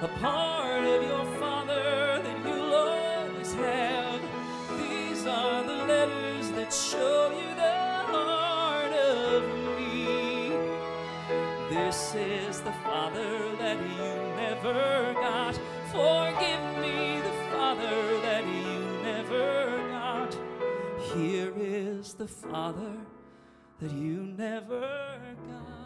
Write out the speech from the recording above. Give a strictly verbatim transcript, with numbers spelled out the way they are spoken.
a part of your Father that you'll always have. These are the letters that show you the heart of me. This is the Father that you never got. Forgive me, the Father that you never got. Here is the Father that you never got.